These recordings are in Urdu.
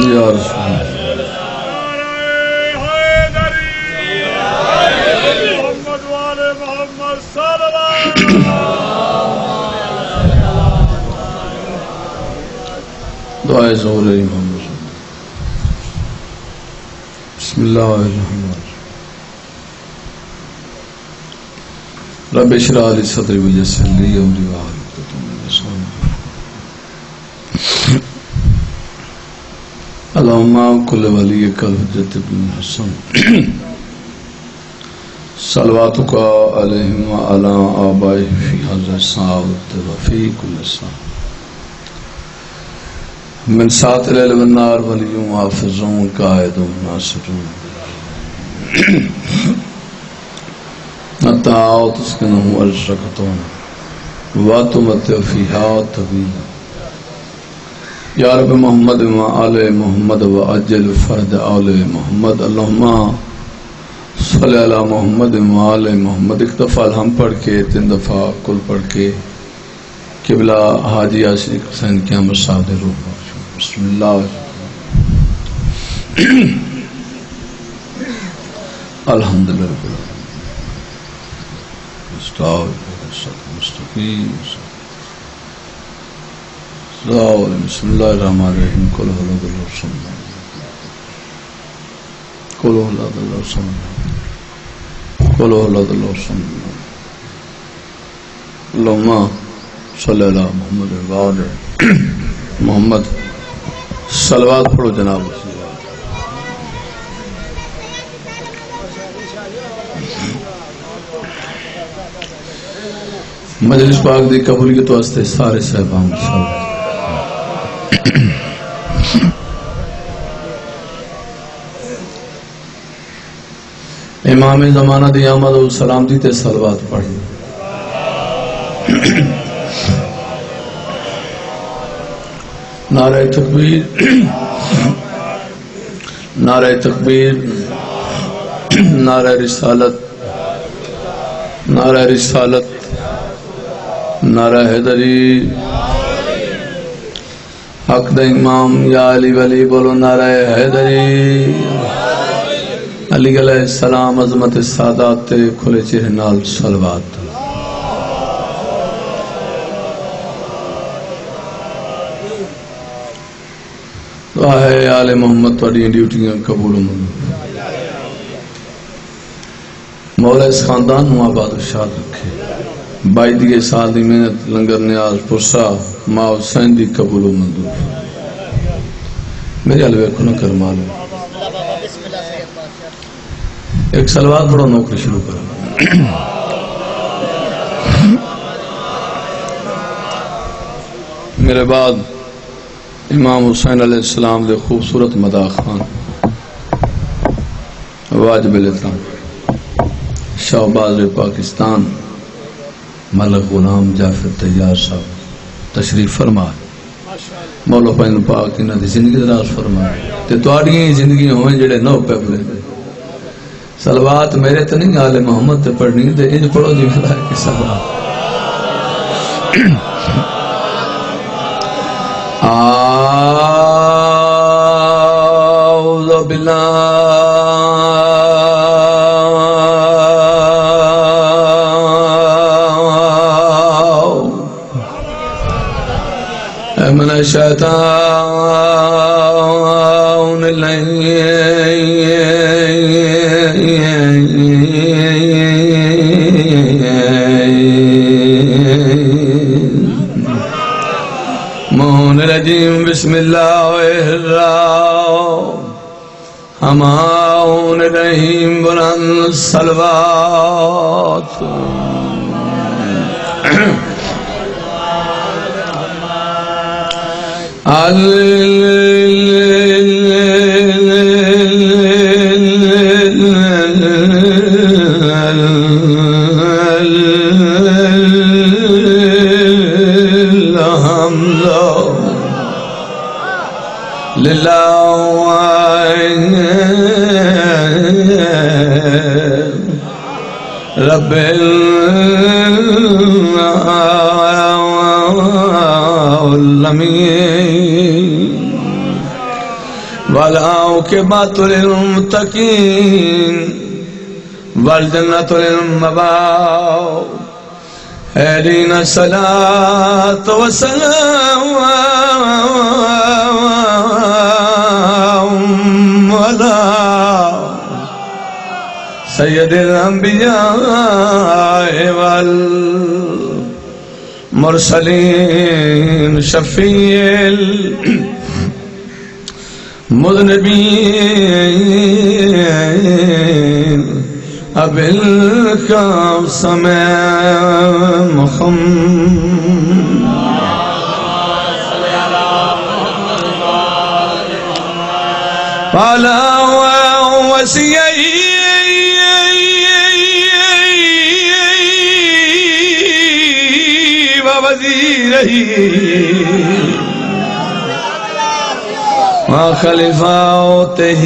یا رسول اللہ دعائے ظہور امام رسول بسم اللہ الرحمن الرحیم رب اشرح لی صدری ویسر لی امری واحلل عقدۃ من لسانی اللہم کل ولیک الحجۃ بن حسن صلواتک علیہم وعلی آبائہم فی ھذا الساعۃ وفی کل ساعۃ من ساعت لیل والنار ولیوں حافظوں قائدوں ناصروں نتاؤ تسکنہم ورشکتون واتمتع فیہا طویلا یا رب محمد و آل محمد و اجل فرد آل محمد اللہم صلی علی محمد و آل محمد ایک دفعہ ہم پڑھ کے 3 دفعہ کل پڑھ کے قبلہ حاجی عاشق حسین کی ہم صاحب روح بسم اللہ الحمدللہ رب العالمین بسم اللہ الرحمن الرحیم قل هو الله الصمد قل هو الله الصمد قل هو الله الصمد اللهم صلی علی محمد و آل محمد صلوات پڑھو جناب مجلس پاک دی قبولیت واسطے سارے صاحبان امام زمانہ دی آمد و سلام دی تے صلوات پڑھی نعرہ تکبیر نعرہ تکبیر نعرہ رسالت نعرہ رسالت نعرہ حیدری حق دا امام یا علی ولی بولو نعرہ حیدری علی علیہ السلام عظمت سادات تے کھلے چہرے نال صلوات دعا ہے آل محمد توڑی ڈیوٹیاں قبول منظور مولا اس خاندان ہوں آباد و شاد رکھے 22 سال دی محنت لنگر نیاز پرسا ماں حسین دی قبول و منظور میرے علوے کو نہ کر معلوم ایک صلوات پڑھو نوکری شروع کرو میرے بعد امام حسین علیہ السلام دے خوبصورت مداح خان واجب الاحترام شہباز پاکستان ملک غلام جعفر طیار صاحب تشریف فرما مولا پاک پاک انہاں دی زندگی دراز فرما تے تواڈیاں زندگی ہوئیں جڑے نو پہ بولے صلوات میرے تے نہیں آل محمد تے پڑھنی تے انج پڑھو جی ملائکہ صلوات اعوذ باللہ من الشیطان الرجیم بسم اللہ الرحمن الرحیم بلند صلوات رب العالمین والعاقبۃ للمتقین والجنۃ للمأوى علينا الصلاة والسلام على سيد الأنبياء والمرسلين شفيع المذنبين أبي القاسم محمد وعلى وصيه ووزيره وخلفاته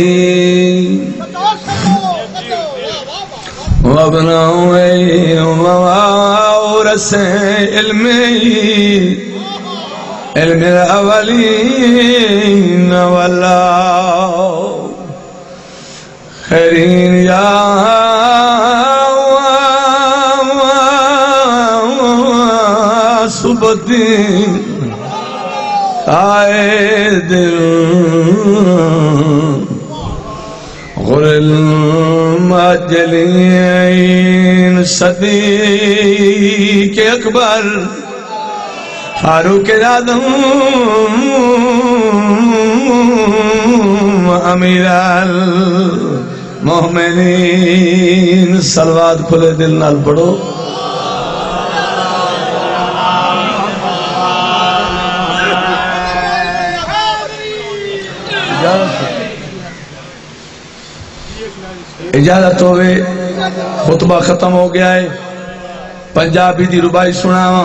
وابنائه وورث علم الأولين والآخرين يا سبحان قائد غر المجلین صدیق اکبر فاروق اعظم امیر المومنین صلوات کھلے دل نال پڑھو اجازت ہوئے خطبہ ختم ہو گیا ہے پنجابی دی ربائی سناواں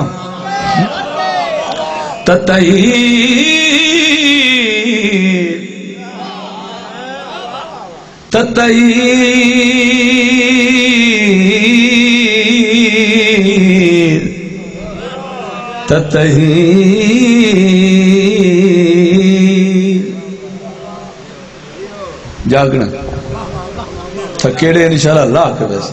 جاگنا تھکیڑے انشاءاللہ اللہ کے ویسے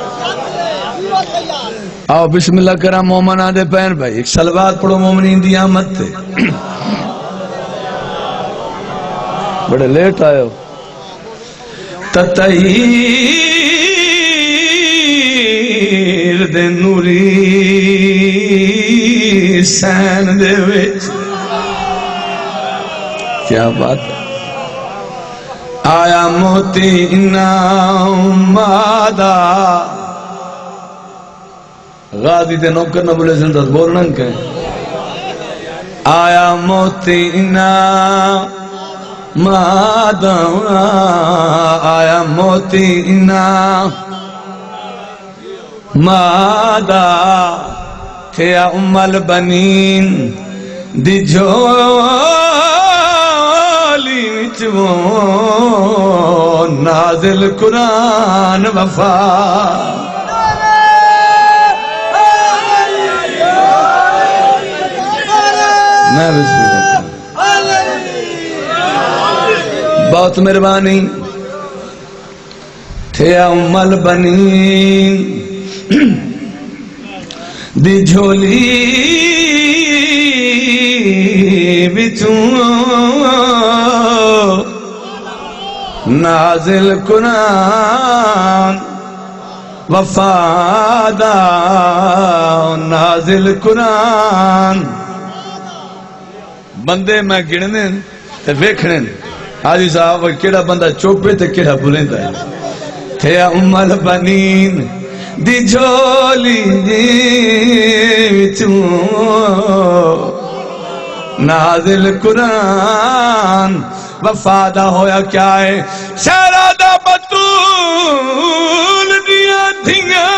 آؤ بسم اللہ کرام مومن آدھے پہن بھائی ایک سلوات پڑھو مومنین دی آمد تے بڑے لیٹ آئے ہو تطہیر دے نوری سین دے ویچ کیا بات ہے آیا موتی مادا غازی تے نوکر نہ بولے سن دس بولنا کہیں آیا موتی مادا آیا موتی مادا تھیا ام البنین دی جھولی وچوں نازل قرآن وفا میں بسم اللہ بہت مہربانی تھیا ام البنین دی جھولی بچوں نازل قرآن وفادہ نازل قرآن بندے میں گڑنے تے ویکھنے حاجی صاحب کیڑا بندہ چوپے تے کیڑا بلندہ ہے تھے ام البنین دی جھولی وچوں نازل قرآن وفادہ ہویا کیا ہے شہرادہ بطول دیا دھیاں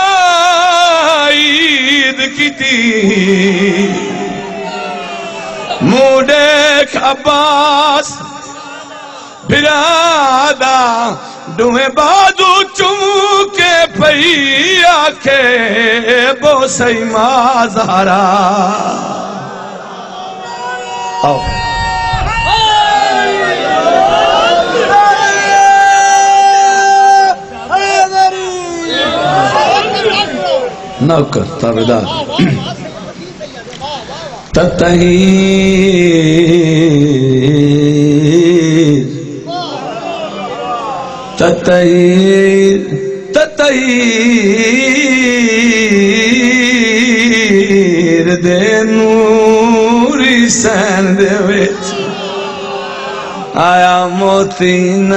عید کی تھی موڈیک عباس برادہ دوہیں بازو چمکے پئی آکھے بو سیما زہرا آؤ نوکر تابعدار تطہیر تطہیر تطہیر دے نوری سین دے وچ آیا موتی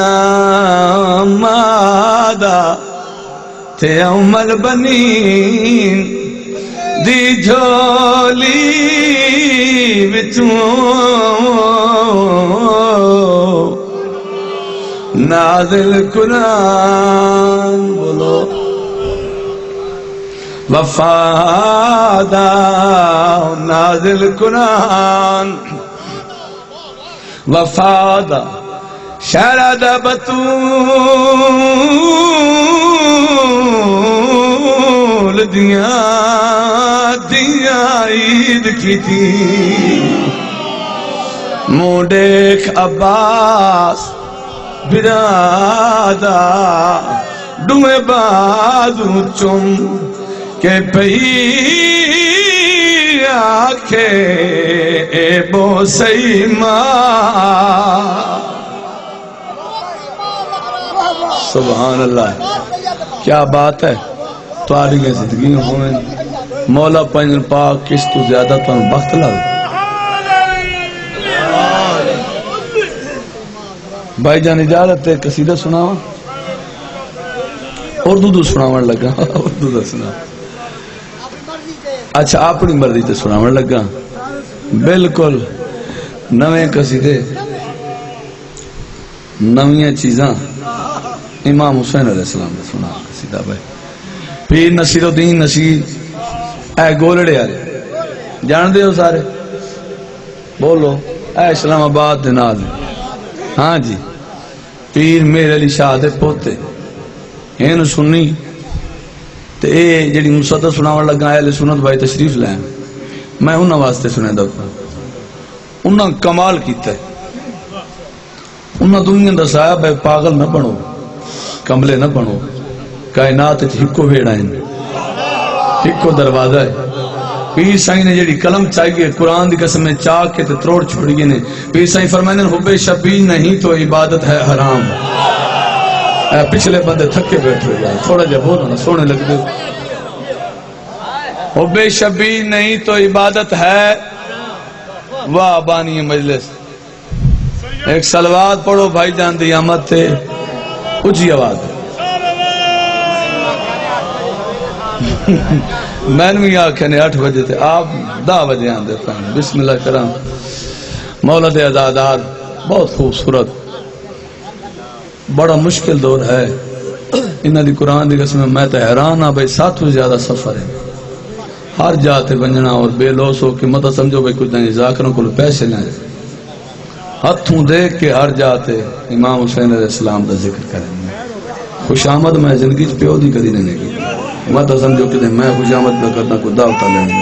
نامادہ تے عمل بنین دی جھولی بچوں نازل قرآن بولو وفادہ نازل قرآن وفادہ شرد بطول دیاں عید کی تھی موڈیک عباس برادہ ڈوئے بازو چم کے پہی آکھے اے بو سیمہ سبحان اللہ کیا بات ہے تاری کے زندگی ہوئے مولا پنجن پاک کس تو زیادہ تو بخت لگ بھائی جان اجازت ہے قصیدہ سناواں اردو سناون لگا اردو سنا اچھا اپنی مرضی تے سناون لگا بالکل نویں قصیدے نویاں چیزاں امام حسین علیہ السلام نے سنا قصیدہ بھائی پیر نصیر الدین نصیر اے گولڑے آرے جان دے ہو سارے بولو اے اسلام آباد دے نال ہاں جی پیر میرے علی شاہ دے پوتے این سنی تے اے جڑی مصدر سناون لگا اہل سنت بھائی تشریف لائیں میں انہاں واسطے سنے دکھا انہاں کمال کیتا ہے انہاں دنیا دسایا بھائی پاگل نہ بنو کملے نہ بنو کائنات ہکو ویڑا ہے ہکو دروازہ ہے پیر سائیں نے جڑی کلم چاہیے قرآن دی قسم میں چاک کے تے تروڑ چھوڑیے نے پیر سائیں فرمائنے حب شبی نہیں تو عبادت ہے حرام اے پچھلے بندے تھکے بیٹھے جائے تھوڑا جا بولو نا سونے لگ دے حب شبی نہیں تو عبادت ہے واہ بانی مجلس ایک سلوات پڑھو بھائی جان دی آمد تے اچھی آواز میں نے بھی آنکھیں 8 بجے تھے آپ 10 بجے آن دیتا ہوں بسم اللہ کرام مولا دے عزادار بہت خوبصورت بڑا مشکل دور ہے انہاں دی قرآن دی قسم میں تے حیران ہاں بھائی 7 سے زیادہ سفر ہے ہر جاتے بنجنا اور بے لوس ہو کہ مطلب سمجھو بھائی کچھ نہیں ذاکروں کو پیسے لیں ہتھوں دیکھ کے ہر جاتے امام حسین علیہ السلام دا ذکر کریں خوش آمد میں زندگی پیو دی کری نہیں کی میں تو سمجھو کہ میں خوش آمد میں کرنا کو دعوتا لینا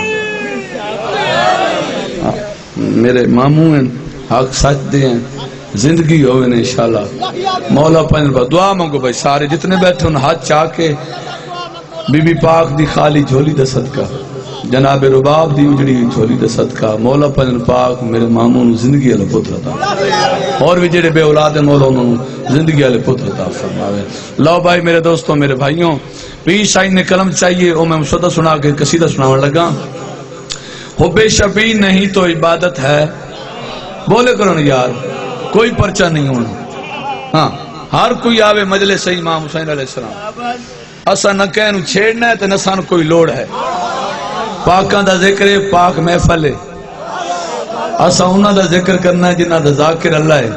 میرے ماموں ہیں حق سچ دے ہیں زندگی ہوئے نے انشاءاللہ مولا پنجر با دعا مانگو بھائی سارے جتنے بیٹھے ان ہاتھ چاہ کے بی بی پاک دی خالی جھولی دا صدقہ جناب رباب دی اجڑی جھولی دا صدقہ مولا پنجر پاک میرے ماموں نے زندگی علیہ پتر عطا اور بھی جڑے بے اولاد ہیں مولا انہوں نے زندگی علیہ پتر عطا فرماوے لو بھائی میرے دوستوں میرے بھائیوں پیر سائن نے کلم چاہیے او میں مشدہ سنا کے قصیدہ سناون لگا حب شبی نہیں تو عبادت ہے بولے کرو نا یار کوئی پرچہ نہیں ہونا ہاں ہر کوئی آوے مجلس امام حسین علیہ السلام اسا نہ کہنو چھیڑنا ہے تو نہ سان کوئی لوڑ ہے پاکاں دا ذکر ہے پاک محفل ہے اسا انہاں دا ذکر کرنا ہے جنہاں دا ذاکر اللہ ہے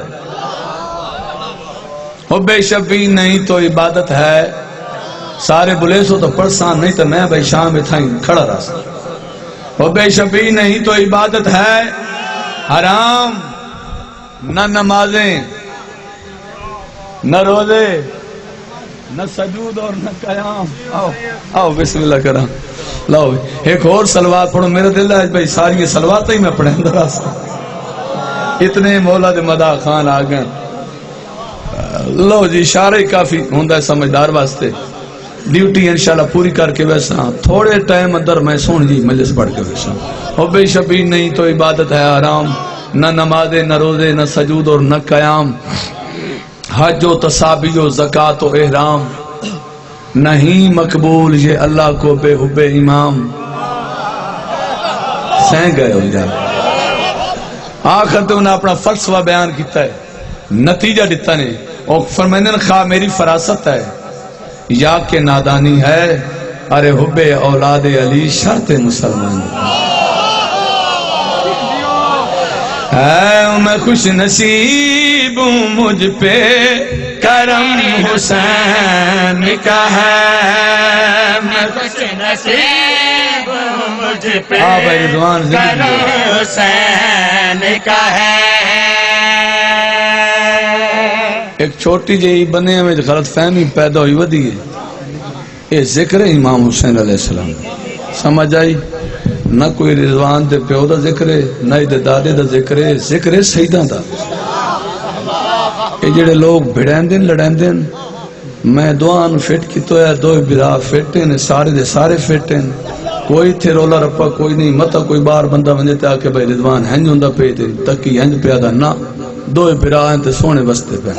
حب شبی نہیں تو عبادت ہے سارے بلے سو تو پرسان نہیں تو میں بھائی شام میں تھا کھڑا رہا سا حب شبی نہیں تو عبادت ہے حرام نہ نمازیں نہ روزے نہ سجود اور نہ قیام آؤ بسم اللہ کرام لاؤ ایک اور سلوات پڑھو میرے دل ہے بھائی ساری یہ سلوات ہی میں پڑھیں درہ سا اتنے مولا دے مدہ خان آگئے لو جی اشارہ کافی ہوندہ ہے سمجھدار واسطے ڈیوٹی انشاءاللہ پوری کر کے ویسا تھوڑے ٹائم اندر میں سون جی مجلس پڑھ کے ویسا حب شبی نہیں تو عبادت ہے حرام، نہ نماز نہ روزے نہ سجود اور نہ قیام، حج و تصابیح و زکوٰۃ و احرام، نہیں مقبول یہ اللہ کو بے حب امام۔ سین گئے ہو جائے آخر تو انہیں اپنا فلسفہ بیان کیتا ہے، نتیجہ دیتا نے اور فرمائن خواہ میری فراست ہے یا کہ نادانی ہے، ارے حب اولاد علی شرط مسلمان ہے۔ میں خوش نصیب ہوں مجھ پہ کرم حسین کا ہے، میں خوش نصیب ہوں مجھ پہ کرم حسین کا ہے۔ ایک چھوٹی جہی بنے میں غلط فہمی پیدا ہوئی ودی ہے، یہ ذکر ہے امام حسین علیہ السلام، سمجھ آئی؟ نہ کوئی رضوان دے پیو دا ذکر ہے، نہ دے دادے دا ذکر ہے، ذکر ہے سیداں دا۔ یہ جڑے لوگ بھڑین دن لڑین دن میں دعان فٹ کی تو ہے، دو برا فٹ ہیں، سارے دے سارے فٹ ہیں، کوئی تھے رولا رپا کوئی نہیں، مطا کوئی بار بندہ بنجے تے آکے بھائی رضوان ہنج ہوندہ پہ تھے تکی ہنج پیادا نہ، دو برا ہیں تے سونے بستے پہ۔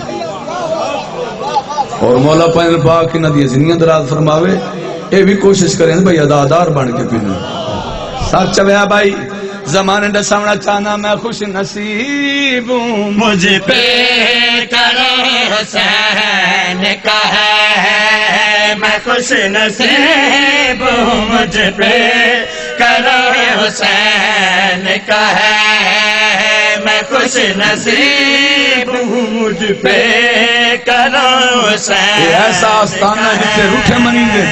اور مولا پائن پاک انہاں دی زندگیاں دراز فرماوے، اے بھی کوشش کریں بھائی ادادار بن کے پینا۔ سچ ہے بھائی زمانے دا سامنا چاہنا، میں خوش نصیب ہوں مجھ پہ کرم حسین کا ہے، میں خوش نصیب ہوں مجھ پہ کرم حسین کا ہے، میں خوش نصیب ہوں مجھ پہ کرم حسین۔ یہ ایسا آستانہ جتے روٹھے منی دے،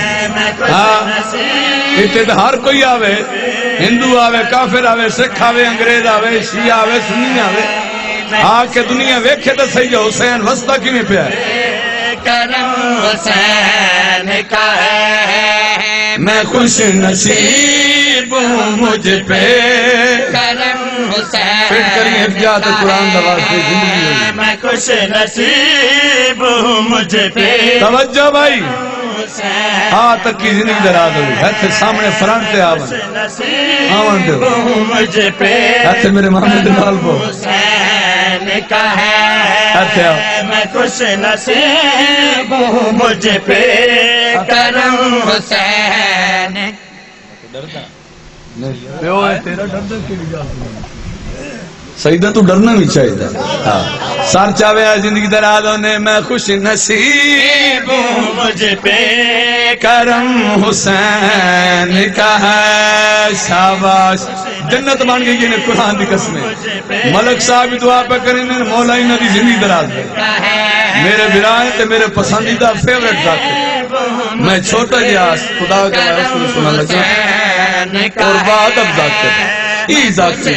اتنے تو ہر کوئی آوے، ہندو آوے، کافر آوے، سکھ آوے، انگریز آوے، شیعہ آوے، سنی آوے، آکے دنیا ویکھے تو صحیح جو حسین وسطہ کی میں پہ ہے۔ کرم حسین کا ہے، میں خوش نصیب ہوں مجھ پہ کرم حسین۔ پھر کریے افجاد قرآن دواز سے زندگی ہوئی، میں خوش نصیب ہوں مجھ پہ۔ توجہ بھائی ہاں تک کی زندگی دراز ہوئی، ہاتھ سامنے فرنٹ تے آون آون دے مجھ پہ، ہاتھ میرے محمد نال کو حسین کا ہے، میں خوش نصیب ہوں مجھ پہ کرم حسین۔ پیو ہے تیرا ڈردہ کی بھی جاتی سیدہ تو ڈرنا بھی چاہیے تھا۔ سار چاہوے زندگی دراز ہونے، میں خوش نصیب ہوں مجھ پہ کرم حسین کا ہے۔ شاباش جنت بن گئی یہ قرآن دی قسمیں۔ ملک صاحب دعا پہ کریں مولا انہاں دی زندگی دراز ہے، میرے برائے تے میرے پسندیدہ فیورٹ ذاکر، میں چھوٹا جہاز خدا کا رسول سنا لگا اور بعد اب ذاکر ای ذاکر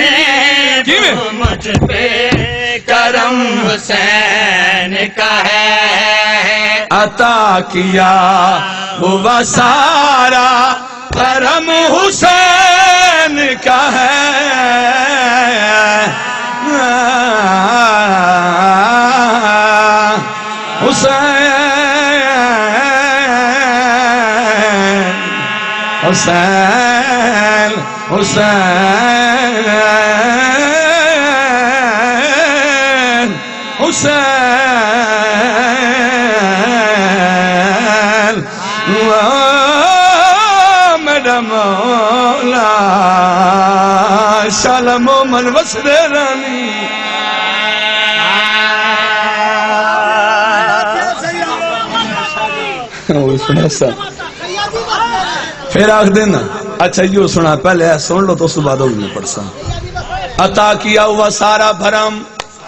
مجھ پہ کرم حسین کا ہے، عطا کیا ہوا سارا کرم حسین کا ہے، حسین حسین حسین حسین میرا مولا شالا مومن وسر رانی۔ سنا سا پھر آخ دینا اچھا یہ سنا پہلے سن لو تو اس بعد میں پڑھ سا۔ عطا کیا ہوا سارا بھرم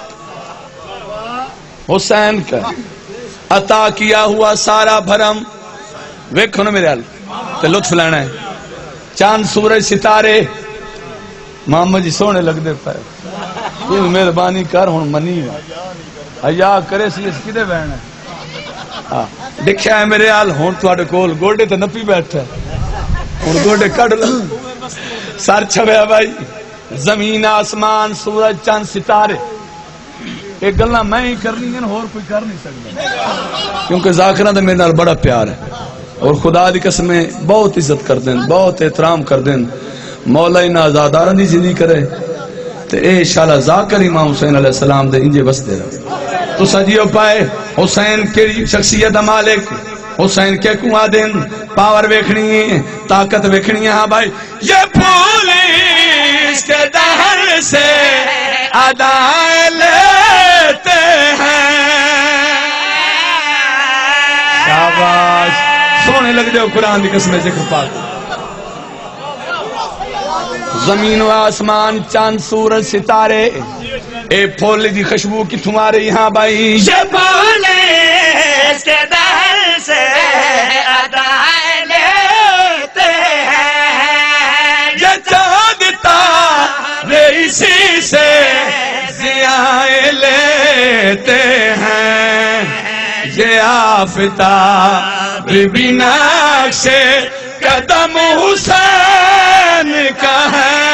حسین کا، عطا کیا ہوا سارا بھرم، ویکھو نا میرے حال تے لطف لینا ہے، چاند سورج ستارے محمد جی سونے لگ دے پائے، یہ مہربانی کر ہوں منی حیا کرے سی اس کدے بہن ہے دیکھا ہے میرے حال ہوں تواڈے کول گوڈے تے نپی بیٹھا ہوں گوڈے کڈ لو سر چھویا بھائی، زمین آسمان سورج چاند ستارے ایک گلنا میں ہی کرنی ہے اور کوئی کر نہیں سکتا، کیونکہ ذاکرہ دا میرے نال بڑا پیار ہے۔ اور خدا دی قسمیں بہت عزت کر دیں، بہت احترام کر دیں، مولا انہاں آزاداراں دی زندگی کرے تے اے انشاءاللہ ذاکر امام حسین علیہ السلام دے انجے بس دے رہا تو سجیو پائے حسین کی شخصیت مالک حسین کے کنواں دن پاور ویکھنی ہے، طاقت ویکھنی ہے. ہاں بھائی یہ پولیس کے دہر سے ادائیں لیتے ہیں. شاباش سونے لگ جاؤ قرآن دی قسم ذکر پاک. زمین و آسمان چاند سورج ستارے اے پھول دی خوشبو کتھوں آ رہی. ہاں بھائی یہ پولیس کے دہر سے ادائیں لیتے ہیں. یہ چاند تارے اسی سے ضیائیں لیتے ہیں. یہ آفتاب بھی نقش قدم حسین کا ہے.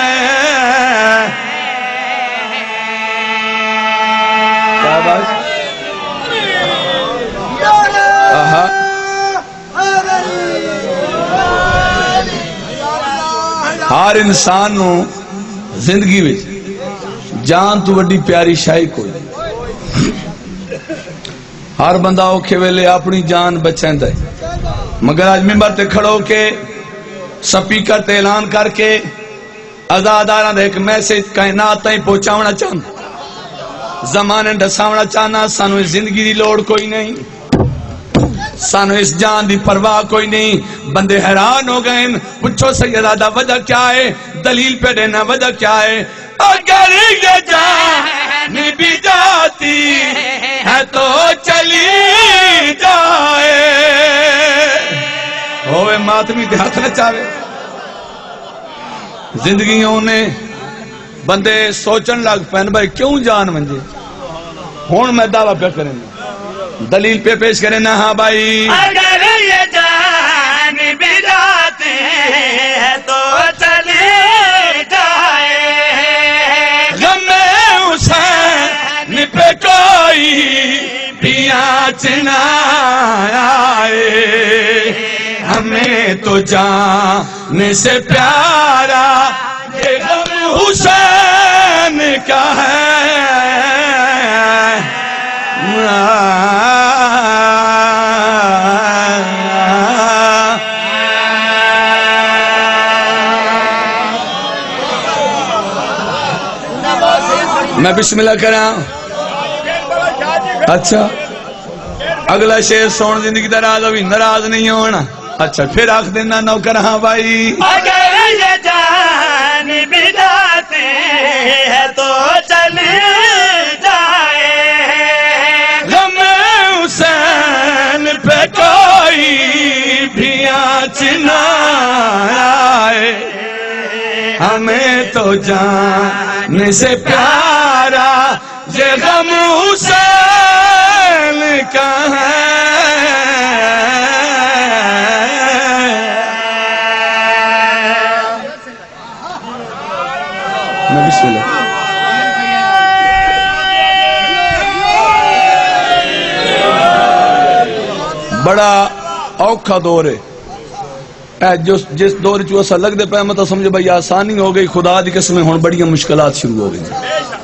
ہر انسان نو زندگی میں جان تو وڈی پیاری شائی کوئی ہر بندہ اوکھے ویلے اپنی جان بچائیں دے. مگر آج ممبر تے کھڑو کے سپیکر تے اعلان کر کے آزاداراں دے ایک میسج کائنات تائیں پہنچاونا چاہنا زمانے ڈساونا چاہنا. سانو اس زندگی دی لوڑ کوئی نہیں، سانو اس جان دی پرواہ کوئی نہیں. بندے حیران ہو گئے پوچھو سیدہ وجہ کیا ہے، دلیل پہ دینا وجہ کیا ہے. اگر یہ جان بھی جاتی ہے تو چلی جائے. ہوئے ماتمی دے ہاتھ نہ چاہے. زندگیوں نے بندے سوچن لگ پہن بھائی کیوں جان منجے. ہون میں دعویٰ پہ کریں دلیل پہ پیش کریں نا. ہاں بھائی اگر یہ جان بھی جاتی ہے تو چلی جائے. غم حسین پہ کوئی بھی آنچ نہ آئے. ہمیں تو جان سے پیارا یہ غم حسین کا ہے. میں بسم اللہ کراں. اچھا اگلا شعر سون زندگی دا راز ابھی ناراض نہیں ہونا. اچھا پھر آخ دینا نوکر. ہاں بھائی اگر یہ جان بھی جاتی ہے تو چلی جائے. غم حسین پہ کوئی بھی آنچ نہ آئے. ہمیں تو جان سے پیارا یہ غم حسین کا ہے. بسم اللہ. بڑا اوکھا دور ہے جس دور چو ایسا لگ دے پہ میں تو سمجھے بھائی آسانی ہو گئی. خدا دی قسمیں ہون بڑی مشکلات شروع ہو گئی.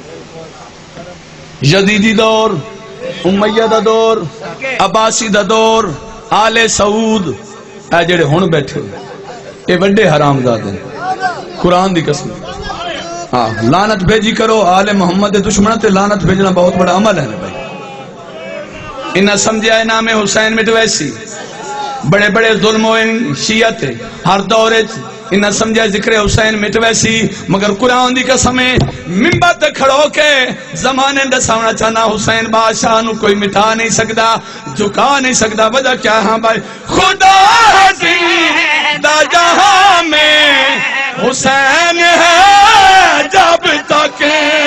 یزیدی دور، امیہ دا دور، عباسی دا دور، آل سعود اے جڑے ہون بیٹھے اے وڈے حرام زادے قرآن دی قسم. ہاں لعنت بھیجی کرو آل محمد دے دشمنوں تے لعنت بھیجنا بہت بڑا عمل ہے بھائی. انہاں سمجھا ہے نام حسین مٹ ویسی بڑے بڑے ظلم ہوئے شیعہ تھے ہر دورے. انہاں سمجھا ذکر حسین مٹ ویسی مگر قرآن دی قسمیں منبر تے کھڑو کے زمانے دساونا چاہنا حسین بادشاہ نو کوئی مٹا نہیں سکتا جھکا نہیں سکتا. وجہ کیا. ہاں بھائی خدا زندہ جہاں میں حسین ہے جب تک.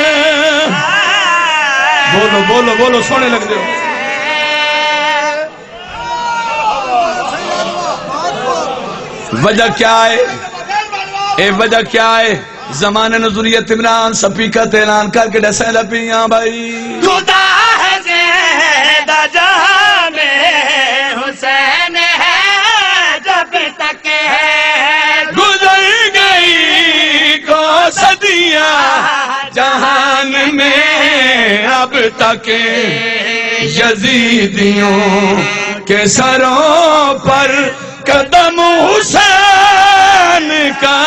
بولو بولو بولو سونے لگ دے. وجہ کیا ہے اے وجہ کیا ہے. زمانے نظریت عمران سپیکر اعلان کر کے ڈسے لپیاں بھائی. خدا ہے زندہ جہاں میں حسین ہے دنیا جہان میں اب تک یزیدیوں کے سروں پر قدم حسین کا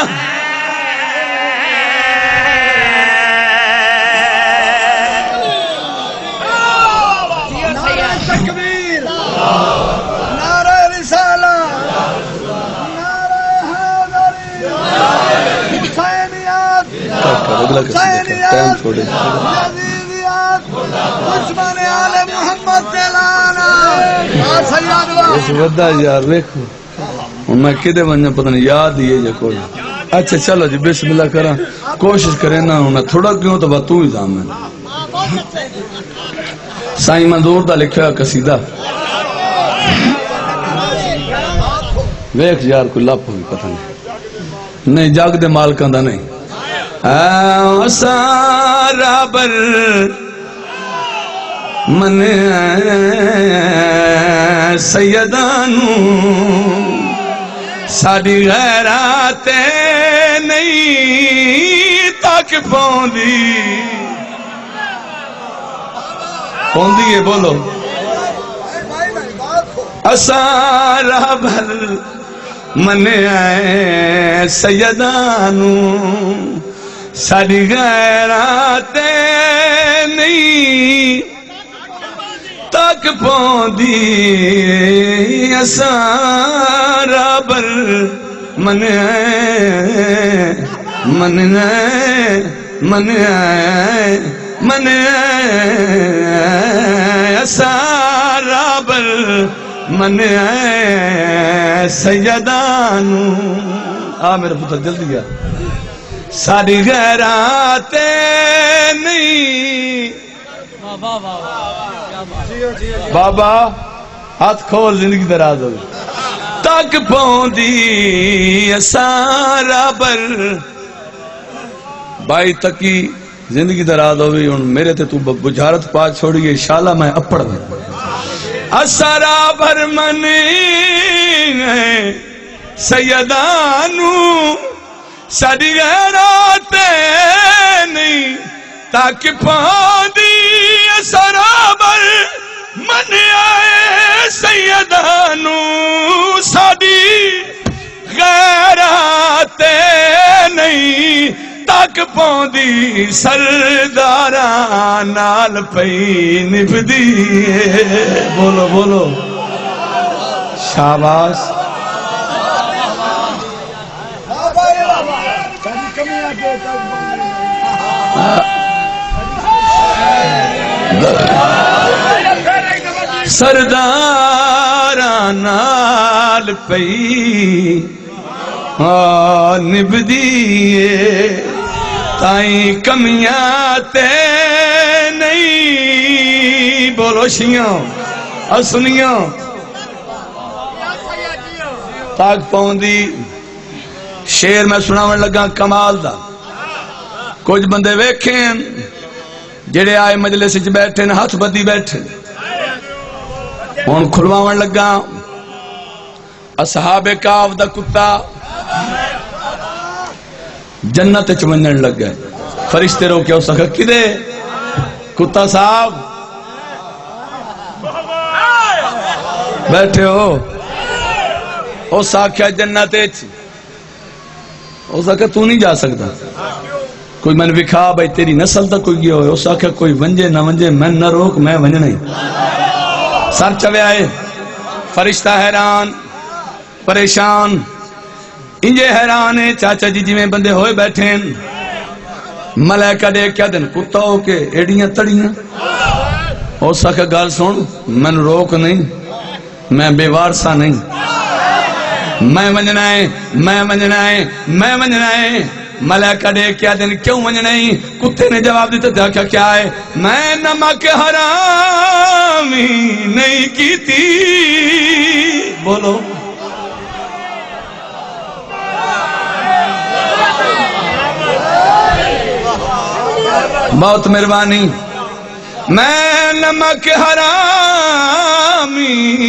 اگلا ٹائم چھوڑے اس ودا یار ویکھو میں کدے ونجا پتہ نہیں یاد ہی ہے یا کوئی اچھا چلو جی بسم اللہ کرا کوشش کریں نا میں تھوڑا کیوں تو بات تو ہی زام ہے سائیں منظور دا لکھا قصیدہ ویکھ یار کوئی لاپ ہوئی پتہ نہیں جاگ دے مالکاں دا نہیں سارا بر من سیدانو ساڑی غیرات نہیں تاک پوندی پوندی ہے بولو سارا بر من سیدانو ساڑی غیرات نہیں تک پوندی سارا بر من سارا بر من سیدانو میرا پتر جلدی گیا ساری غیرات نہیں بابا ہاتھ کھول زندگی دراز ہوئی تک پوندی سارا بر بائی تکی زندگی دراز ہوئی میرے تے تو بجھارت پاس چھوڑی گئی شالا میں اپڑ میں سارا بر من سیدانو ساڑی غیرات نہیں تاک پوندی سارا بر من سیدانو ساڑی غیرات نہیں تاک پوندی سرداران نال پئی نبدی بولو بولو شاباش سرداران نال پئی نبدی تائیں کمیاں تے نہیں بولو شیاں اور سنیاں تاک پوندی شیر میں سناون لگا کمال دا کچھ بندے ویکھیں جڑے آئے مجلس وچ بیٹھے ہاتھ بدی بیٹھے ہن کھلواون لگا اصحاب کاف دا کتا جنت وچ ونجن لگ گئے فرشتے روکے اس آکھا کدے کتا صاحب بیٹھے ہو اس آکھا جنت وچ اس آکھا تو نہیں جا سکتا کوئی من وکھا بھائی تیری نسل تک کوئی گیا ہوئے اس آکھا کوئی ونجے نہ ونجے میں نہ روک میں ونج نہیں سر چوے آئے فرشتہ حیران پریشان انجے حیران ہے چاچا جی جی میں بندے ہوئے بیٹھے ہیں ملائکہ دے کیا دن کتا ہو کے ایڈیاں تڑیاں اس آکھا گال سن میں روک نہیں میں بے وارسا نہیں میں ونجنا ہے میں ونجنا ہے میں ونجنا ہے ملائکہ دے کیا دن کیوں ونجنا ہے کتے نے جواب دیتا تھا کیا ہے میں نمک حرامی نہیں کی تھی بولو بہت مہربانی میں نمک حرامی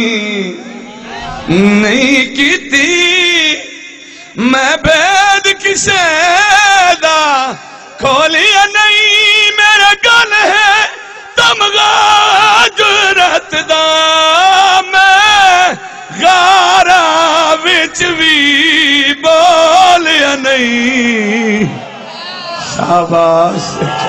نہیں کیتی میں بید کسے دا کھولیا نہیں میرا گل ہے تمغہ جرت دا میں غارہ وچ بھی بولیا نہیں شاباش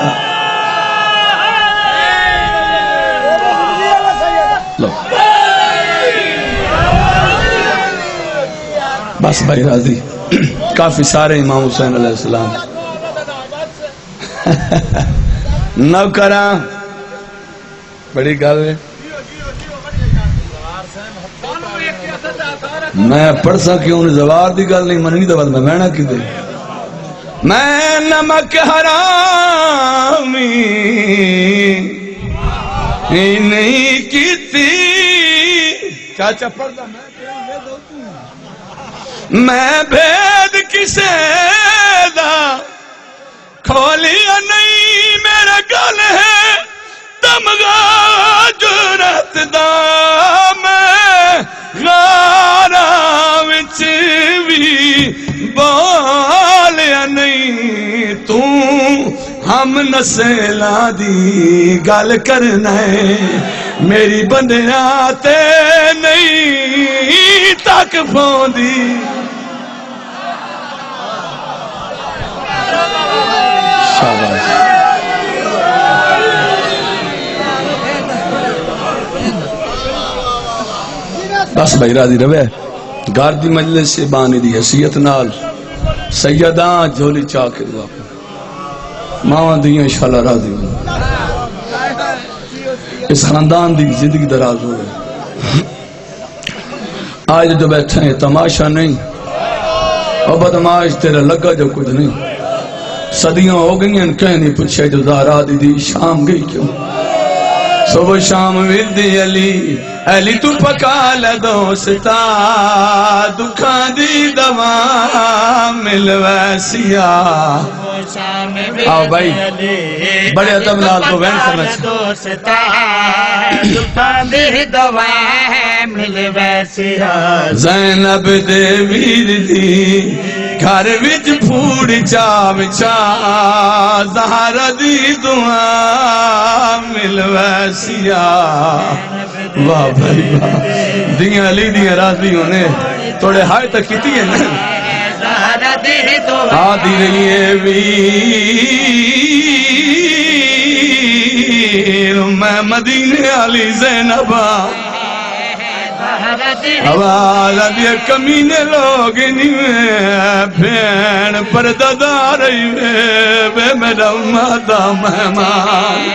بس بھائی راضی کافی سارے امام حسین علیہ السلام نہ کراں بڑی گل ہے میں پڑھ سکیوں زوار دی گل نہیں مننی تو بعد میں بہنا کی دے میں نمک حرامی نہیں کیتی چاچا پڑھ دا میں بھید کسے دا کھولیا نہیں میرا گل ہے تمغہ جرت دا میں غارہ وچ بھی بولیا نہیں تو ہم نسلاں دی گل کرنا ہے میری بندیاں تے نہیں تک پوندی شاباش بس بھائی راضی روے گھر دی مجلس سے بانی دی حیثیت نال سیداں جھولی چاہ کے دعا ماں دیاں انشاءاللہ راضی ہوں اس خاندان دی زندگی دراز ہو رہے آج جو بیٹھے ہیں تماشا نہیں اور بدماش تیرا لگا جو کچھ نہیں صدیاں ہو گئی ہیں کہنی پوچھے جو زہرا دی شام گئی کیوں صبح شام وردی علی تو پکا لدوستا دکھان دی دوا مل ویسیا آؤ بھائی بڑے ادب لال کو وین کرنا دوستا دکھان دی دوا مل ویسیا زینب دے ویر دی گھر وچ پھوڑ چا زہرا دی دعا مل ویسیا واہ بھائی واہ دیاں علی دیاں راضی ہونے توڑے ہائے تک کیتی ہے نا آدھی رہی ہے ویر میں مدینے علی زینبہ آواز آدھی کمینے لوگ نہیں بین پردہ دار رہی بے میرا مادہ مہمان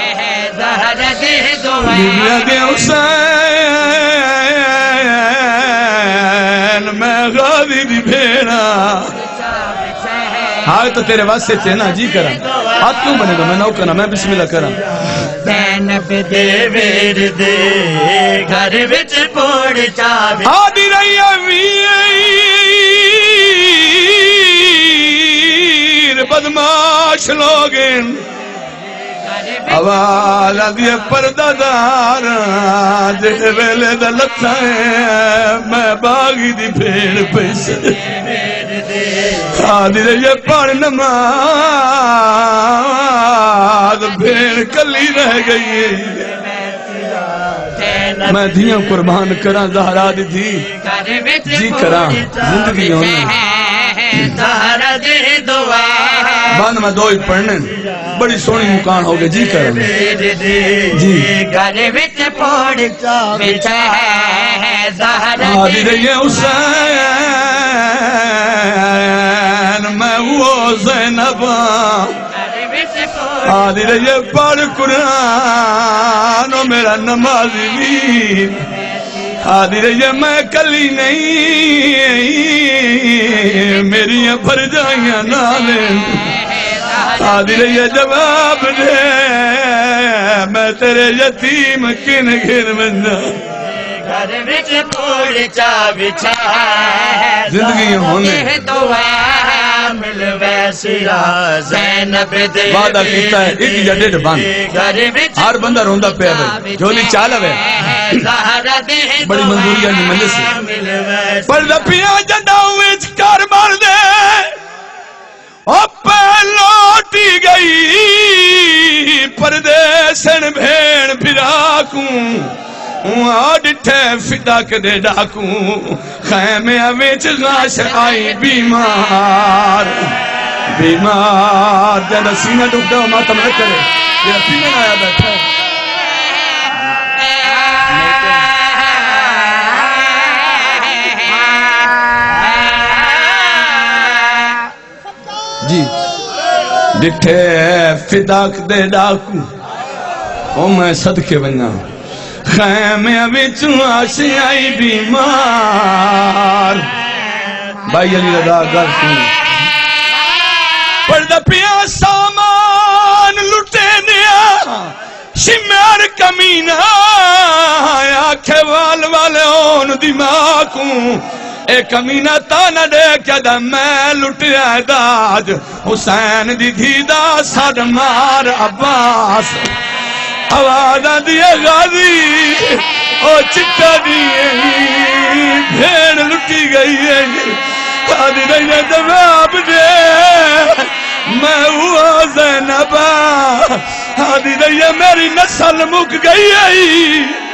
دے حسین میں غازی دی بھیڑا آئے تو تیرے واسطے تھے نا جی کرا ہاتھ کیوں بنے گا میں نو کرنا میں بسم اللہ کرا زینب دے ویر دے گھر وچ پوڑ چاوی آدھی رہی امیر بدماش لوگن آواز آدھی پردہ دار جے ویلے دا لتا ہے میں باغی دی بھیڑ پیسے آدھی رہی پڑھ نماز بھیڑ کلی رہ گئی میں دھیاں قربان کراں زہرا دی تھی جی کراں زندگی ہونا زہرا دی دعا بعد میں دو ہی پڑھنے بڑی سونی مکان ہو گئے جی کراں جی گھر وچ پوڑ بچا ہے زہرا آدھی رہی حسین میں وہ زینب آدھی رہی پڑھ قرآن میرا نمازی بھی آدھی رہی میں کلی نہیں میری بھر جائیاں نالیں آدھی رہی جواب دے میں تیرے یتیم کن گھر بندہ گھر وچ پوڑ چا بچا زندگی ہونے دعا مل ویسیا زینب دے وعدہ کیتا ہے ایک یا ڈیڑھ بند ہر بندہ روندہ پہ ہے جھولی چال ہے بڑی منظوریاں نہیں مجلس سے پر لپیاں جنڈا ہوئے کار مار دے او پہلو لٹی گئی پردیسن بھیڑ پھراکوں ڈٹھے فداک دے ڈاکوں خیمے وچ غاش آئی بیمار بیمار جانا سینہ ڈک دو ماتم نہ کرے یہ سینہ آیا بیٹھا ہے جی ڈٹھے فداک دے ڈاکو او میں صدقے بننا خیمے وچوں آشی آئی بیمار بھائی علی رضا گر سن پردہ پیا سامان لٹے دیا شمار کمینہ آکھے والے اون دماغوں اے کمینہ تانا دے کیا دا میں لٹیا داج حسین دی دھیدہ ساڑ مار عباس آوازہ دیا غازی او چٹا دیئے بھیڑ لٹی گئی ہے آدھی رہی جواب دے میں ہوا زینبہ آدھی رہی میری نسل مک گئی ہے